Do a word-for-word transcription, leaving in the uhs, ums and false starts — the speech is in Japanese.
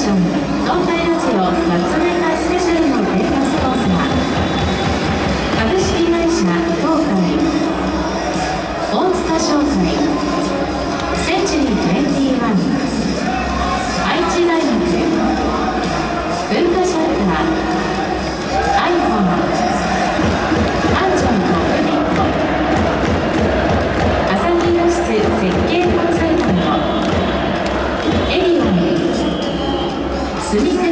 ション東海ラジオ夏メガスペシャルのデータスポンサー株式会社東海大塚商会センチュリーにじゅういち愛知大学文化シャッター iPhone アンジョンとクリット朝日洋室設計コンサルタントエリオン住み